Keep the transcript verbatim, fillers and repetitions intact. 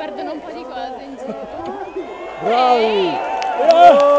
perdono un po' di cose in giro. Bravi! Ehi!